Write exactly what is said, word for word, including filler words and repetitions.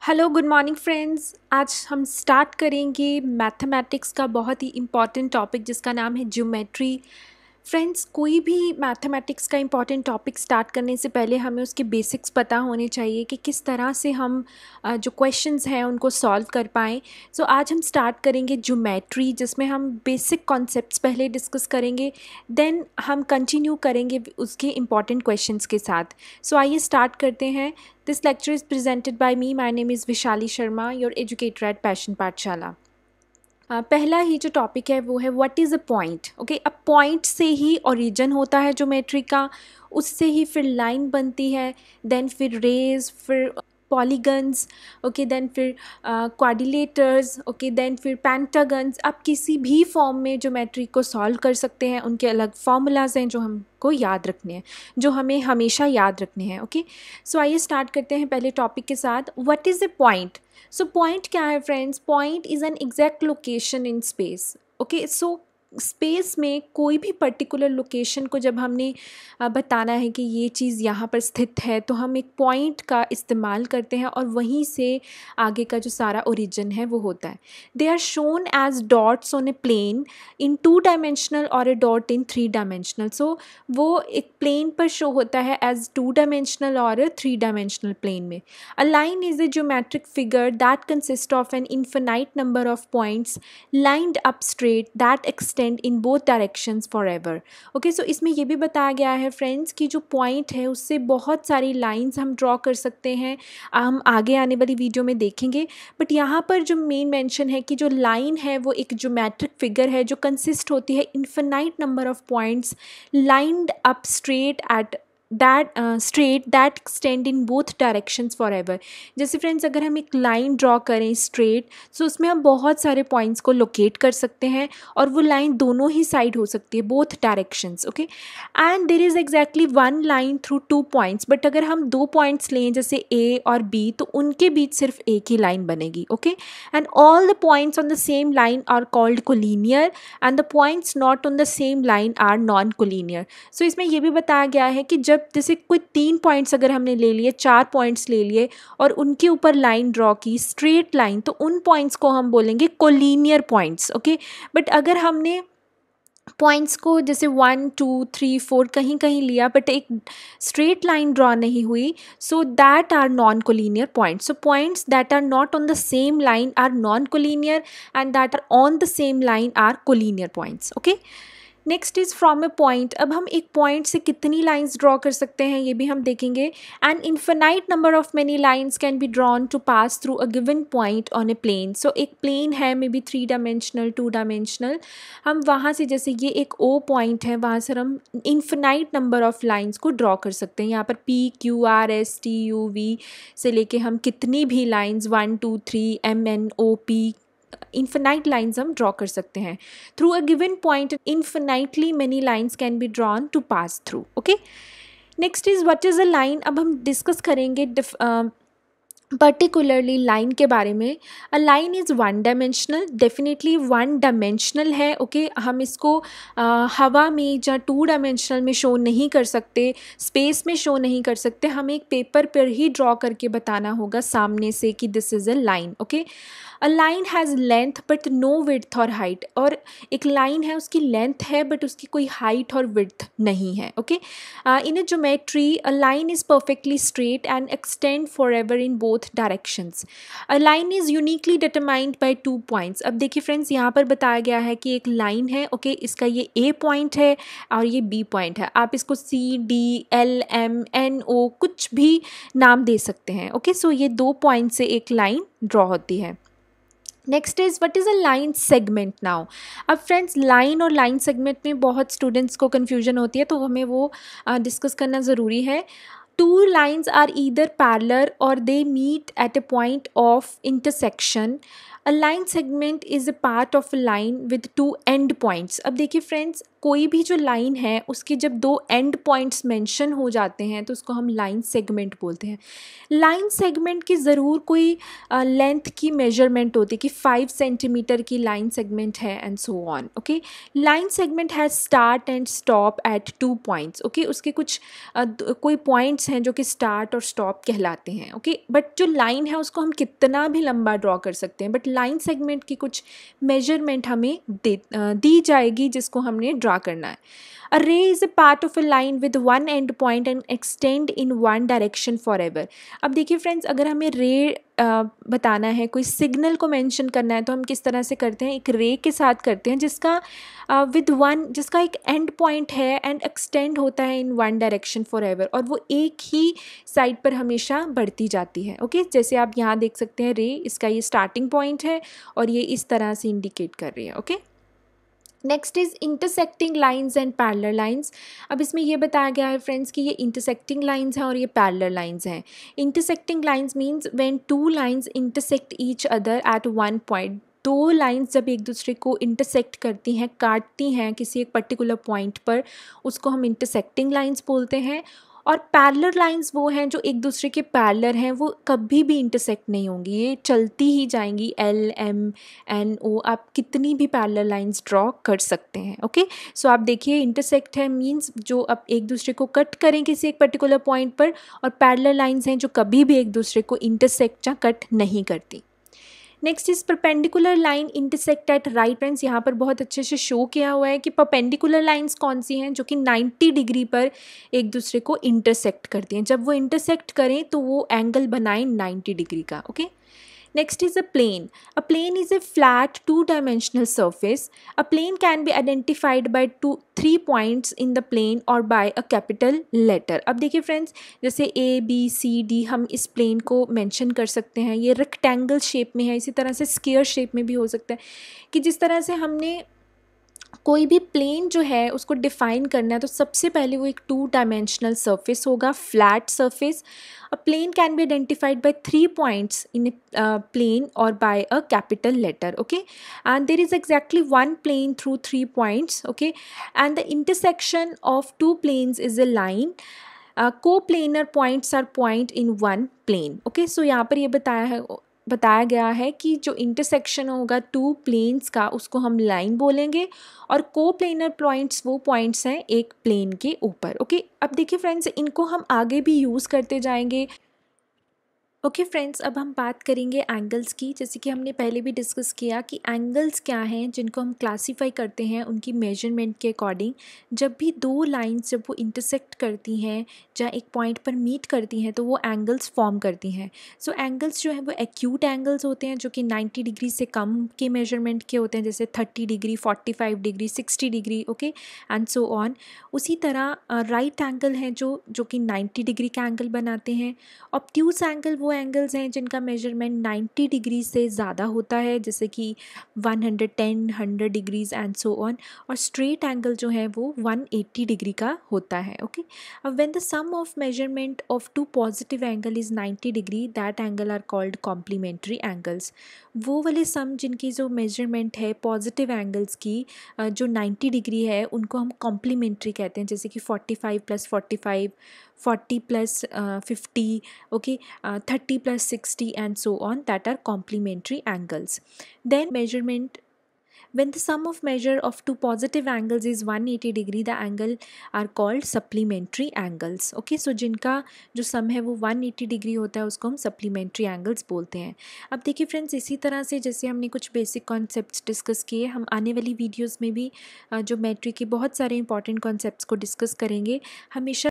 Hello good morning friends. आज हम start करेंगे मैथमेटिक्स का बहुत ही इम्पॉर्टेंट टॉपिक जिसका नाम है ज्योमेट्री। फ्रेंड्स, कोई भी मैथमेटिक्स का इम्पॉर्टेंट टॉपिक स्टार्ट करने से पहले हमें उसके बेसिक्स पता होने चाहिए कि किस तरह से हम अ, जो क्वेश्चंस हैं उनको सॉल्व कर पाएँ। सो आज हम स्टार्ट करेंगे ज्योमेट्री, जिसमें हम बेसिक कॉन्सेप्ट्स पहले डिस्कस करेंगे, देन हम कंटिन्यू करेंगे उसके इम्पॉर्टेंट क्वेश्चंस के साथ। सो आइए स्टार्ट करते हैं। This lecture is presented by me. My name is Vishali Sharma, your educator at Passion पाठशाला। अ, पहला ही जो टॉपिक है वो है what is a point. Okay, अब पॉइंट से ही ओरिजिन होता है ज्योमेट्री का, उससे ही फिर लाइन बनती है, देन फिर रेज, फिर पॉलीगन्स, ओके, देन फिर क्वाड्रिलेटर्स, ओके, देन फिर पेंटागन्स। आप किसी भी फॉर्म में ज्योमेट्री को सॉल्व कर सकते हैं। उनके अलग फार्मूलाज हैं जो हमको याद रखने हैं, जो हमें हमेशा याद रखने हैं। ओके, सो आइए स्टार्ट करते हैं पहले टॉपिक के साथ, what is a point. So point क्या है friends? Point is an exact location in space. Okay, so space में कोई भी पर्टिकुलर लोकेशन को जब हमने अ, बताना है कि ये चीज़ यहाँ पर स्थित है, तो हम एक पॉइंट का इस्तेमाल करते हैं और वहीं से आगे का जो सारा ओरिजिन है वो होता है। They are shown as dots on a plane in two dimensional और a dot in three dimensional. So वो एक प्लेन पर शो होता है एज टू डायमेंशनल और थ्री डायमेंशनल प्लेन में। A line is a geometric figure that consists of an infinite number of points lined up straight that extend in both directions forever. Okay, so इसमें ये भी बताया गया है friends कि जो पॉइंट है उससे बहुत सारी लाइंस हम ड्रॉ कर सकते हैं, हम आगे आने वाली वीडियो में देखेंगे। बट यहाँ पर जो मेन मेंशन है कि जो लाइन है वो एक ज्योमेट्रिक फिगर है जो कंसिस्ट होती है infinite number of points lined up straight at that straight that extend in both directions forever. जैसे फ्रेंड्स, अगर हम एक लाइन ड्रॉ करें स्ट्रेट, सो उसमें हम बहुत सारे पॉइंट्स को लोकेट कर सकते हैं और वो लाइन दोनों ही साइड हो सकती है, both directions. Okay, and there is exactly one line through two points. But अगर हम दो पॉइंट्स लें जैसे ए और बी, तो उनके बीच सिर्फ एक ही लाइन बनेगी। Okay, and all the points on the same line are called collinear and the points not on the same line are non collinear. So इसमें यह भी बताया गया है कि जब जैसे कोई तीन पॉइंट्स अगर हमने ले लिए, चार पॉइंट्स ले लिए और उनके ऊपर लाइन ड्रॉ की, स्ट्रेट लाइन, तो उन पॉइंट्स को हम बोलेंगे कोलिनियर पॉइंट्स। ओके, बट अगर हमने पॉइंट्स को जैसे वन टू थ्री फोर कहीं कहीं लिया बट एक स्ट्रेट लाइन ड्रॉ नहीं हुई, so that are non collinear points. So points that are not on the same line are non collinear and that are on the same line are collinear points. Okay, next is from a point. अब हम एक point से कितनी lines draw कर सकते हैं ये भी हम देखेंगे। An infinite number of many lines can be drawn to pass through a given point on a plane. So एक प्लेन है, maybe three dimensional, two dimensional, हम वहाँ से जैसे ये एक ओ पॉइंट है, वहाँ से हम इन्फिनाइट नंबर ऑफ लाइंस को ड्रॉ कर सकते हैं। यहाँ पर P Q R S T U V से लेके हम कितनी भी lines one two three M N O P infinite lines हम ड्रॉ कर सकते हैं। Through a given point infinitely many lines can be drawn to pass through. Okay, next is what is a line. अब हम discuss करेंगे particularly line के बारे में। A line is one dimensional, definitely one dimensional है। Okay, हम इसको uh, हवा में या टू डायमेंशनल में शो नहीं कर सकते, स्पेस में शो नहीं कर सकते, हमें एक पेपर पर ही ड्रॉ करके बताना होगा सामने से कि this is a line. Okay, a line has length but no width और हाइट। और एक लाइन है, उसकी लेंथ है बट उसकी कोई हाइट और विड्थ नहीं है। Okay, in a geometry a line is perfectly straight and extend forever in both directions. A line is uniquely determined by two points. अब देखिए फ्रेंड्स, यहाँ पर बताया गया है कि एक लाइन है, ओके okay, इसका ये ए पॉइंट है और ये बी पॉइंट है। आप इसको C D L M N O कुछ भी नाम दे सकते हैं। ओके, सो ये दो पॉइंट से एक लाइन ड्रॉ होती है। Next is what is a line segment now. अब फ्रेंड्स, लाइन और लाइन सेगमेंट में बहुत स्टूडेंट्स को कन्फ्यूजन होती है, तो हमें वो डिस्कस uh, करना ज़रूरी है। Two lines are either parallel और they meet at a point of intersection a line segment is a part of a line with two end points. अब देखिए फ्रेंड्स, कोई भी जो लाइन है उसके जब दो एंड पॉइंट्स मेंशन हो जाते हैं तो उसको हम लाइन सेगमेंट बोलते हैं। लाइन सेगमेंट की ज़रूर कोई लेंथ की मेजरमेंट होती है कि फाइव सेंटीमीटर की लाइन सेगमेंट है and so on. Okay, line segment has start and stop at two points. Okay, उसके कुछ uh, कोई पॉइंट्स हैं जो कि स्टार्ट और स्टॉप कहलाते हैं। Okay okay? बट जो लाइन है उसको हम कितना भी लंबा ड्रॉ कर सकते हैं, बट लाइन सेगमेंट की कुछ मेजरमेंट हमें दे uh, दी जाएगी जिसको हमने ड्रा करना है। A ray is a part of a line with one end point and extend in one direction forever। अब देखिए फ्रेंड्स, अगर हमें रे बताना है, कोई सिग्नल को मेंशन करना है, तो हम किस तरह से करते हैं, एक रे के साथ करते हैं जिसका विद uh, वन जिसका एक एंड पॉइंट है एंड एक्सटेंड होता है in one direction forever, और वो एक ही साइड पर हमेशा बढ़ती जाती है। Okay okay? जैसे आप यहाँ देख सकते हैं, रे इसका ये स्टार्टिंग पॉइंट है और ये इस तरह से इंडिकेट कर रही है। Okay okay? Next is intersecting lines and parallel lines. अब इसमें ये बताया गया है फ्रेंड्स कि ये इंटरसेक्टिंग लाइंस हैं और ये पैरेलल लाइंस हैं। Intersecting lines means when two lines intersect each other at one point. दो लाइंस जब एक दूसरे को इंटरसेक्ट करती हैं, काटती हैं किसी एक पर्टिकुलर पॉइंट पर, उसको हम इंटरसेक्टिंग लाइंस बोलते हैं। और पैरेलल लाइंस वो हैं जो एक दूसरे के पैरेलल हैं, वो कभी भी इंटरसेक्ट नहीं होंगी, ये चलती ही जाएंगी। एल एम एन ओ, आप कितनी भी पैरेलल लाइंस ड्रॉ कर सकते हैं। ओके, सो आप देखिए, इंटरसेक्ट है मींस जो अब एक दूसरे को कट करें किसी एक पर्टिकुलर पॉइंट पर, और पैरेलल लाइंस हैं जो कभी भी एक दूसरे को इंटरसेक्ट या कट नहीं करती। Next is perpendicular line intersect at right. Friends, यहाँ पर बहुत अच्छे से शो किया हुआ है कि परपेंडिकुलर लाइंस कौन सी हैं जो कि नाइन्टी डिग्री पर एक दूसरे को इंटरसेक्ट करती हैं। जब वो इंटरसेक्ट करें तो वो एंगल बनाएं नाइन्टी डिग्री का। Okay, next is a plane. A plane is a flat two-dimensional surface. A plane can be identified by two three points in the plane or by a capital letter. अब देखिए friends, जैसे A B C D हम इस plane को mention कर सकते हैं। ये रेक्टेंगल शेप में है, इसी तरह से स्क्वायर शेप में भी हो सकता है। कि जिस तरह से हमने कोई भी प्लेन जो है उसको डिफ़ाइन करना है तो सबसे पहले वो एक टू डायमेंशनल सरफेस होगा, flat surface. A plane can be identified by three points in plane और by a capital letter. Okay, and there is exactly one plane through three points. Okay, and the intersection of two planes is a line. Coplanar points are point in one plane. Okay, so यहाँ पर ये बताया है बताया गया है कि जो इंटरसेक्शन होगा टू प्लेन्स का उसको हम लाइन बोलेंगे, और को प्लेनर पॉइंट्स वो पॉइंट्स हैं एक प्लेन के ऊपर। ओके, अब देखिए फ्रेंड्स, इनको हम आगे भी यूज़ करते जाएंगे। ओके okay फ्रेंड्स, अब हम बात करेंगे एंगल्स की। जैसे कि हमने पहले भी डिस्कस किया कि एंगल्स क्या हैं जिनको हम क्लासीफाई करते हैं उनकी मेजरमेंट के अकॉर्डिंग। जब भी दो लाइंस जब वो इंटरसेक्ट करती हैं या एक पॉइंट पर मीट करती हैं तो वो एंगल्स फॉर्म करती हैं। सो so, एंगल्स जो है वो एक्यूट एंगल्स होते हैं जो कि नाइन्टी डिग्री से कम के मेजरमेंट के होते हैं, जैसे thirty degree, forty five degree, sixty degree. Okay, and so on. उसी तरह राइट एंगल हैं जो जो कि नाइन्टी डिग्री का एंगल बनाते हैं। ऑब्ट्यूज एंगल वो एंगल्स हैं जिनका मेजरमेंट नाइन्टी डिग्री से ज़्यादा होता है, जैसे कि one hundred ten, hundred degrees and so on. और स्ट्रेट एंगल जो है वो वन एटी डिग्री का होता है। ओके, अब when the sum of measurement of two positive angle is ninety degree, that angle are called complementary angles. वो वाले सम जिनकी जो मेजरमेंट है पॉजिटिव एंगल्स की जो नाइन्टी डिग्री है उनको हम कॉम्प्लीमेंट्री कहते हैं, जैसे कि forty five plus forty five, forty plus fifty, okay, thirty plus sixty and so on, that are complementary angles. Then measurement, when the sum of measure of two positive angles is one eighty degree, the angle are called supplementary angles. Okay, so जिनका जो sum है वो one eighty degree होता है उसको हम supplementary angles बोलते हैं। अब देखिए फ्रेंड्स, इसी तरह से जैसे हमने कुछ बेसिक कॉन्सेप्ट्स डिस्कस किए, हम आने वाली वीडियोस में भी जो मेट्री के बहुत सारे इंपॉर्टेंट कॉन्सेप्ट्स को डिस्कस करेंगे। हमेशा